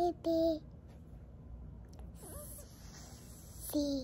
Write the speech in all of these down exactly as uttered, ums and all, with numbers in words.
B, C.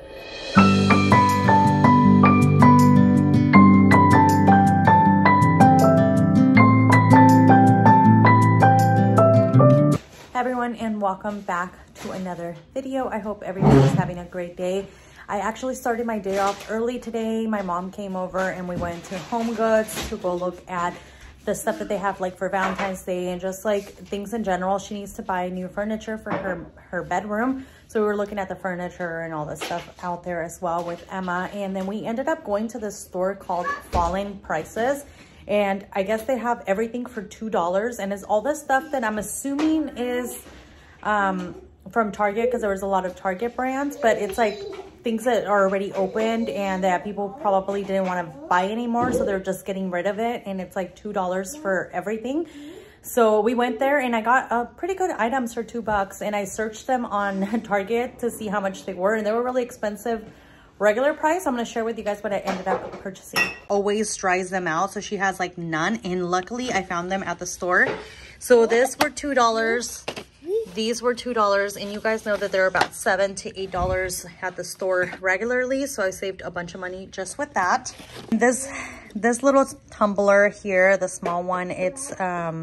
Everyone, and welcome back to another video. I hope everybody's having a great day. I actually started my day off early today. My mom came over and we went to Home Goods to go look at the stuff that they have like for Valentine's Day and just like things in general. She needs to buy new furniture for her her bedroom, so we were looking at the furniture and all this stuff out there as well with Emma. And then we ended up going to this store called Falling Prices, and I guess they have everything for two dollars, and it's all this stuff that I'm assuming is um from Target, because there was a lot of Target brands, but it's like things that are already opened and that people probably didn't want to buy anymore, so they're just getting rid of it, and it's like two dollars for everything. So we went there and I got uh, pretty good items for two bucks, and I searched them on Target to see how much they were, and they were really expensive regular price. I'm going to share with you guys what I ended up purchasing. Always dries them out, so she has like none, and luckily I found them at the store. So this were two dollars. These were two dollars, and you guys know that they're about seven to eight dollars at the store regularly, so I saved a bunch of money just with that. This this little tumbler here, the small one, it's um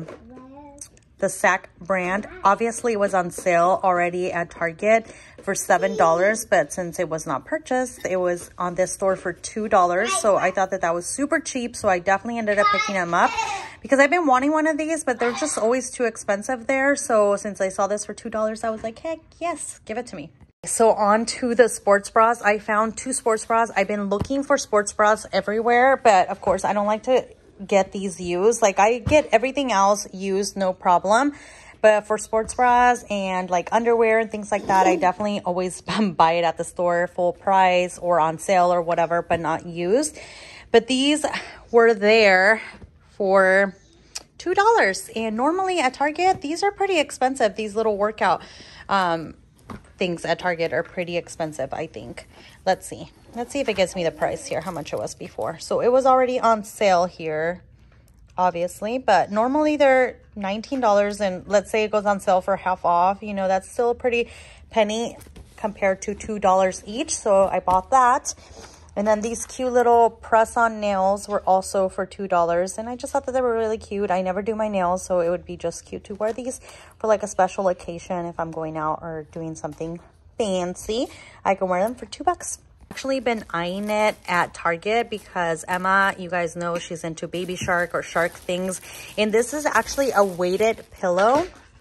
the Sack brand. Obviously it was on sale already at Target for seven dollars, but since it was not purchased, it was on this store for two dollars, so I thought that that was super cheap, so I definitely ended up picking them up because I've been wanting one of these, but they're just always too expensive there. So since I saw this for two dollars, I was like, heck yes, give it to me. So on to the sports bras. I found two sports bras. I've been looking for sports bras everywhere, but of course I don't like to get these used. Like I get everything else used, no problem, but for sports bras and like underwear and things like that, I definitely always buy it at the store full price or on sale or whatever, but not used. But these were there for two dollars, and normally at Target these are pretty expensive. These little workout um things at Target are pretty expensive, I think. Let's see. Let's see if it gives me the price here, how much it was before. So it was already on sale here, obviously, but normally they're nineteen dollars, and let's say it goes on sale for half off, you know, that's still a pretty penny compared to two dollars each. So I bought that. And then these cute little press-on nails were also for two dollars, and I just thought that they were really cute. I never do my nails, so it would be just cute to wear these for like a special occasion if I'm going out or doing something fancy. I can wear them for two bucks. Actually been eyeing it at Target because Emma, you guys know she's into baby shark or shark things, and this is actually a weighted pillow.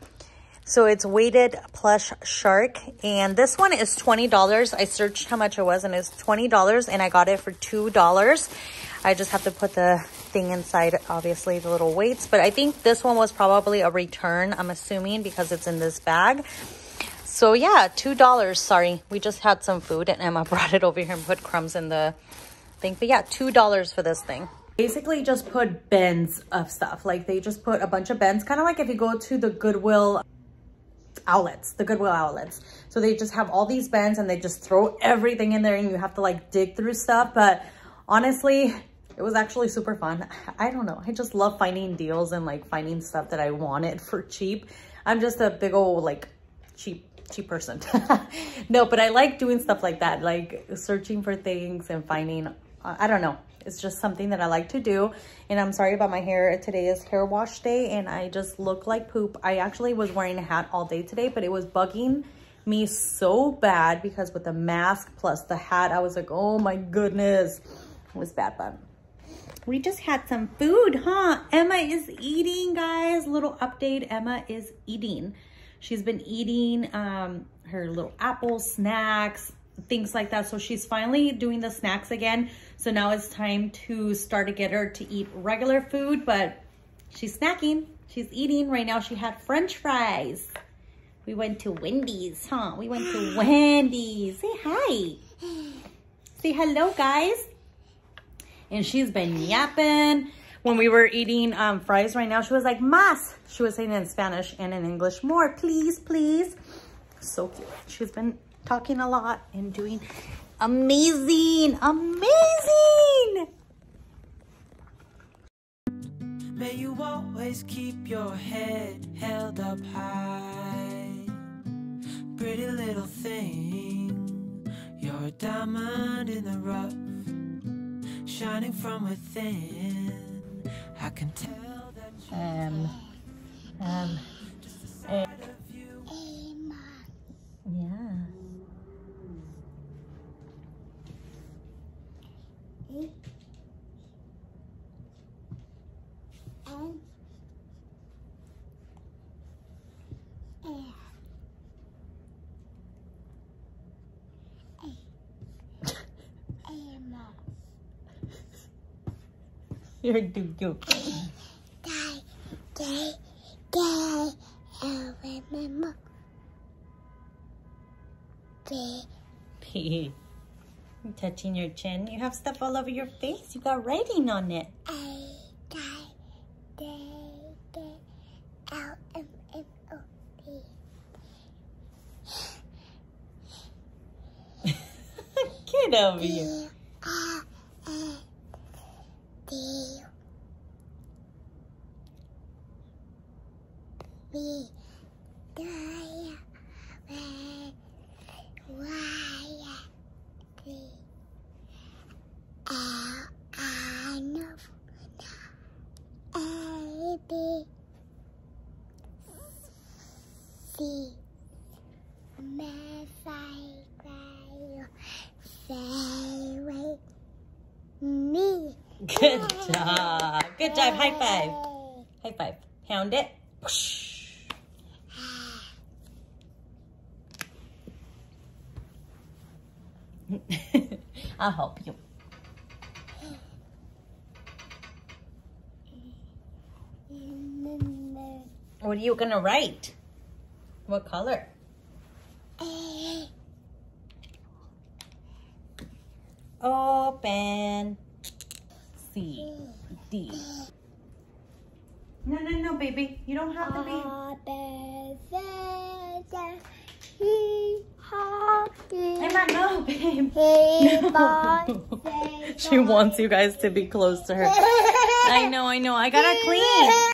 So it's weighted plush shark, and this one is twenty dollars. I searched how much it was, and it's twenty dollars, and I got it for two dollars. I just have to put the thing inside, obviously, the little weights, but I think this one was probably a return, I'm assuming, because it's in this bag. So yeah, two dollars. Sorry, we just had some food, and Emma brought it over here and put crumbs in the thing. But yeah, two dollars for this thing. Basically just put bins of stuff. Like they just put a bunch of bins, kind of like if you go to the Goodwill outlets, the Goodwill outlets. So they just have all these bins and they just throw everything in there, and you have to like dig through stuff. But honestly, it was actually super fun. I don't know. I just love finding deals and like finding stuff that I wanted for cheap. I'm just a big old like cheap, cheap person. No, but I like doing stuff like that, like searching for things and finding, uh, I don't know. It's just something that I like to do. And I'm sorry about my hair. Today is hair wash day and I just look like poop. I actually was wearing a hat all day today, but it was bugging me so bad because with the mask plus the hat, I was like, oh my goodness, it was bad. But we just had some food, huh? Emma is eating, guys. Little update, Emma is eating. She's been eating um, her little apple snacks, things like that. So she's finally doing the snacks again. So now it's time to start to get her to eat regular food, but she's snacking. She's eating. Right now she had French fries. We went to Wendy's, huh? We went to Wendy's. Say hi. Say hello, guys. And she's been yapping. When we were eating um, fries right now, she was like, Mas. She was saying it in Spanish and in English. More, please, please. So cute. She's been talking a lot and doing amazing, amazing. May you always keep your head held up high. little thing. You're a diamond in the rough, shining from within. I can tell that you Um, um, eh, yeah. You're too cute. P. You're touching your chin. You have stuff all over your face. You got writing on it. Get over here. Good job. Good job. High five. High five. Pound it. I'll help you. What are you gonna write? What color? Open. C, D. No, no, no, baby. You don't have to be. Emma, no, babe. No. She wants you guys to be close to her. I know, I know. I gotta clean.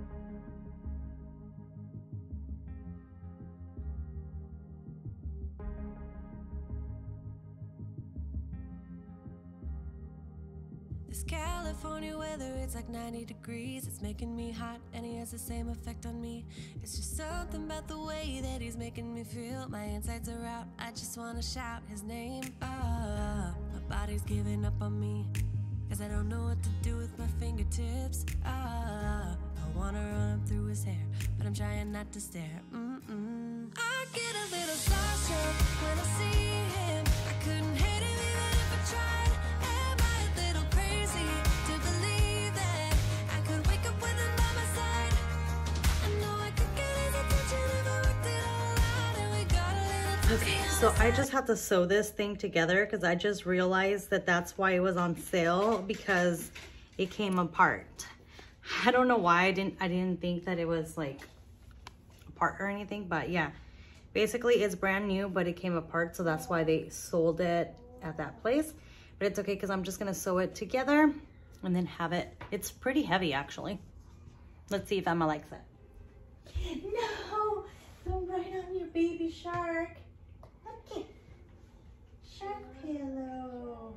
This California weather, it's like ninety degrees. It's making me hot and he has the same effect on me. It's just something about the way that he's making me feel. My insides are out, I just wanna shout his name. Ah, my body's giving up on me, cause I don't know what to do with my fingertips. Ah, I wanna run through his hair, but I'm trying not to stare. Mm-mm. I get a little starstruck when I see him. I couldn't hate him even if I tried. Am I a little crazy to believe that I could wake up with him by my side? I know I could get his attention if I worked it all out, and we got a little. Okay, so I just have to sew this thing together because I just realized that that's why it was on sale, because it came apart. I don't know why I didn't I didn't think that it was like apart or anything, but yeah, basically it's brand new, but it came apart, so that's why they sold it at that place. But it's okay because I'm just gonna sew it together and then have it. It's pretty heavy actually. Let's see if Emma likes it. No, don't write on your baby shark. Okay, shark pillow.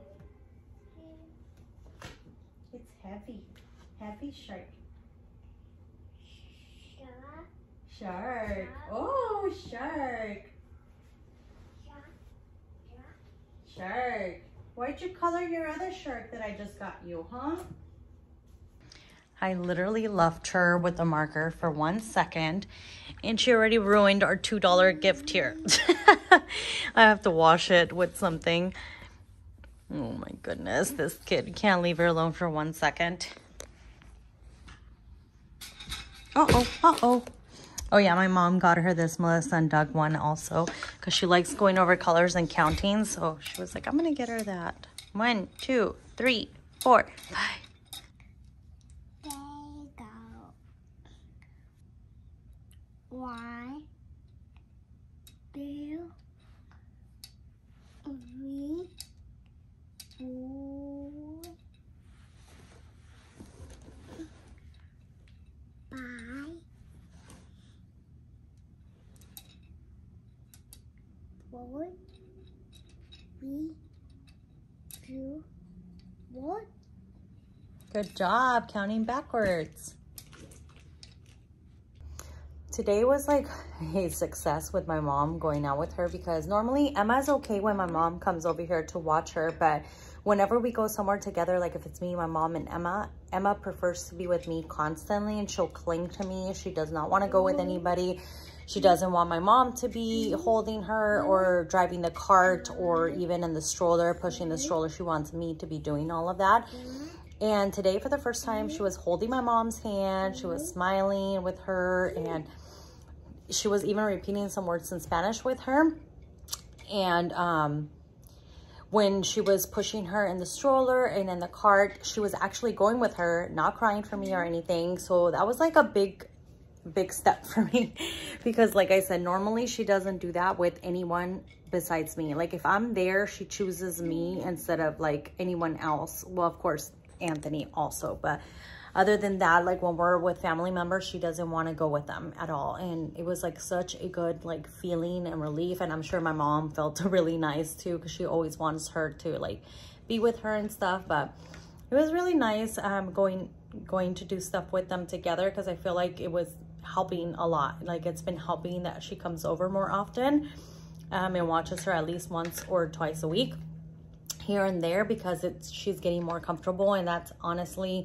It's heavy, heavy shark. Shark. Oh, shark. Shark. Why'd you color your other shark that I just got you, huh? I literally left her with a marker for one second and she already ruined our two dollar gift here. I have to wash it with something. Oh my goodness, this kid can't leave her alone for one second. Uh-oh, uh-oh. Oh yeah, my mom got her this Melissa and Doug one also because she likes going over colors and counting. So she was like, I'm gonna get her that. One, two, three, four, five. There you go. One, two, three, four, five, One, three, two, one. Good job counting backwards. Today was like a success with my mom going out with her, because normally Emma's okay when my mom comes over here to watch her, but whenever we go somewhere together, like if it's me, my mom, and Emma, Emma prefers to be with me constantly, and she'll cling to me. She does not want to go with anybody. She doesn't want my mom to be holding her or driving the cart or even in the stroller, pushing the stroller. She wants me to be doing all of that. And today, for the first time, she was holding my mom's hand. She was smiling with her, and she was even repeating some words in Spanish with her. And um, when she was pushing her in the stroller and in the cart, she was actually going with her, not crying for me or anything. So that was like a big, big step for me, because like I said, normally she doesn't do that with anyone besides me. Like if I'm there, she chooses me instead of like anyone else. Well, of course, Anthony also, but other than that, like when we're with family members, she doesn't want to go with them at all. And it was like such a good like feeling and relief. And I'm sure my mom felt really nice too, because she always wants her to like be with her and stuff. But it was really nice um going going to do stuff with them together, because I feel like it was helping a lot. Like it's been helping that she comes over more often um and watches her at least once or twice a week here and there, because it's she's getting more comfortable. And that's honestly,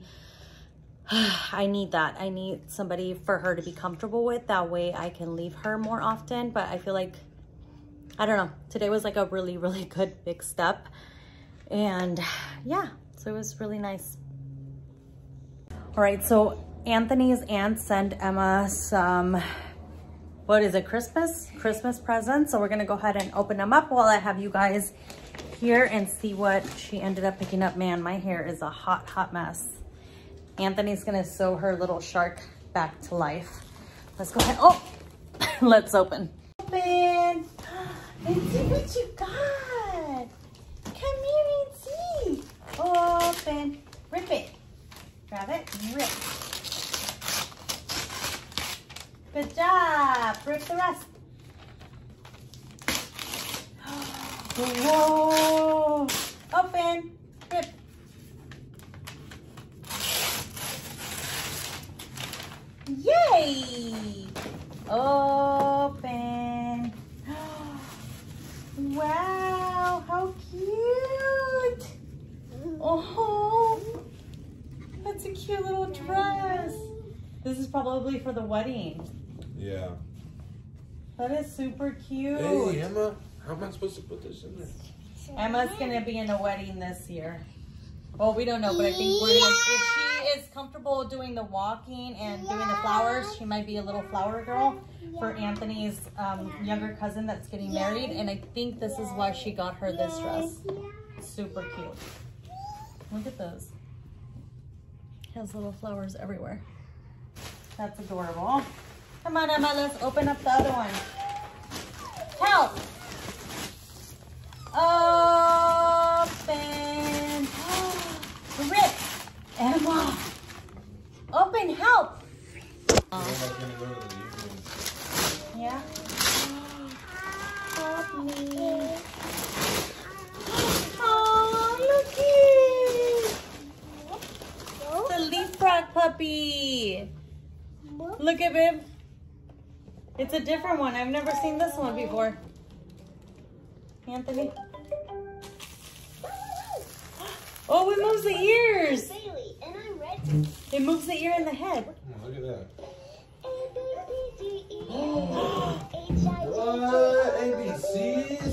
I need that. I need somebody for her to be comfortable with. That way I can leave her more often. But I feel like, I don't know, today was like a really, really good big step. And yeah, so it was really nice. All right, so Anthony's aunt sent Emma some, what is it, Christmas? Christmas presents. So we're gonna go ahead and open them up while I have you guys here and see what she ended up picking up. Man, my hair is a hot, hot mess. Anthony's gonna sew her little shark back to life. Let's go ahead. Oh, let's open. Open. Let's see what you got. Come here and see. Open. Rip it. Grab it. Rip. Good job. Rip the rest. Whoa. Open. Rip. Yay! Open. Wow, how cute. Oh, that's a cute little dress. This is probably for the wedding. Yeah. That is super cute. Hey, Emma, how am I supposed to put this in there? Emma's gonna be in a wedding this year. Well, we don't know, but I think we're gonna, if she is comfortable doing the walking and doing the flowers, she might be a little flower girl for Anthony's um, younger cousin that's getting married. And I think this is why she got her this dress. Super cute. Look at those. Has little flowers everywhere. That's adorable. Come on, Emma, let's open up the other one. Help! Open. Rip. Emma. Open. Help. Yeah. Help me. Oh, look it. The leapfrog puppy. Look at him. It's a different one. I've never seen this one before. Anthony. Oh, it moves the ears. Bailey, and I'm ready. It moves the ear and the head. Oh, look at that. What? A B Cs?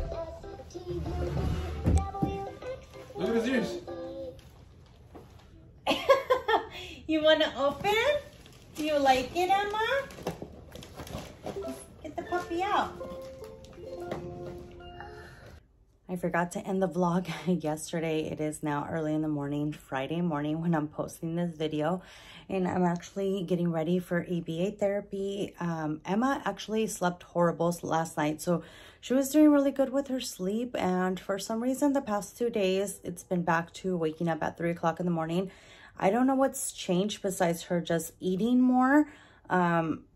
Look at his ears. You want to open? Do you like it, Emma? Get the puppy out. I forgot to end the vlog yesterday. It is now early in the morning, Friday morning, when I'm posting this video, and I'm actually getting ready for A B A therapy. Um, Emma actually slept horrible last night, so she was doing really good with her sleep, and for some reason the past two days it's been back to waking up at three o'clock in the morning. I don't know what's changed besides her just eating more. Um,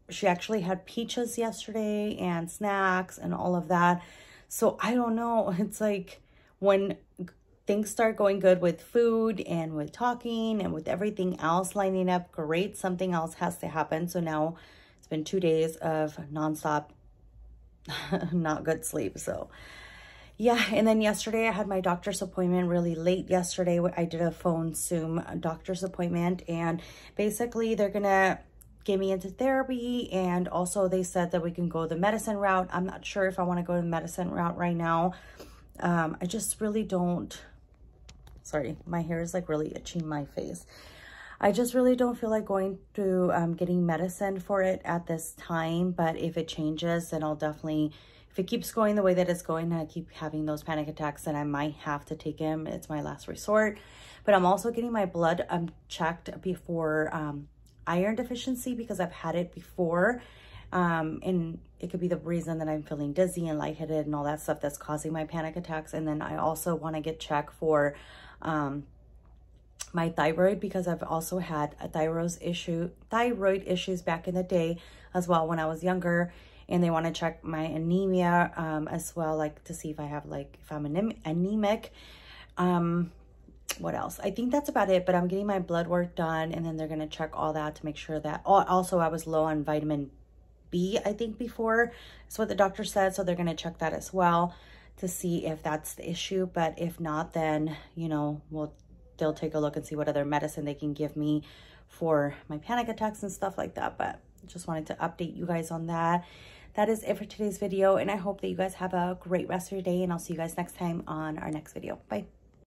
she actually had peaches yesterday and snacks and all of that. So I don't know. It's like when things start going good with food and with talking and with everything else lining up great, something else has to happen. So now it's been two days of nonstop, not good sleep. So yeah, and then yesterday I had my doctor's appointment really late yesterday. I did a phone Zoom doctor's appointment, and basically they're gonna get me into therapy, and also they said that we can go the medicine route. I'm not sure if I want to go the medicine route right now. Um, I just really don't, sorry, my hair is like really itching my face. I just really don't feel like going through um, getting medicine for it at this time, but if it changes, then I'll definitely, if it keeps going the way that it's going and I keep having those panic attacks, then I might have to take him. It's my last resort. But I'm also getting my blood um, checked before um, iron deficiency, because I've had it before. Um, and it could be the reason that I'm feeling dizzy and lightheaded and all that stuff that's causing my panic attacks. And then I also want to get checked for um, my thyroid, because I've also had a thyroid issue, thyroid issues back in the day as well when I was younger. And they want to check my anemia um, as well, like to see if I have like, if I'm anemic. Um, what else? I think that's about it, but I'm getting my blood work done, and then they're going to check all that to make sure that, also I was low on vitamin B, I think before, that's what the doctor said. So they're going to check that as well to see if that's the issue. But if not, then, you know, we'll, they'll take a look and see what other medicine they can give me for my panic attacks and stuff like that. But just wanted to update you guys on that. That is it for today's video, and I hope that you guys have a great rest of your day, and I'll see you guys next time on our next video. Bye.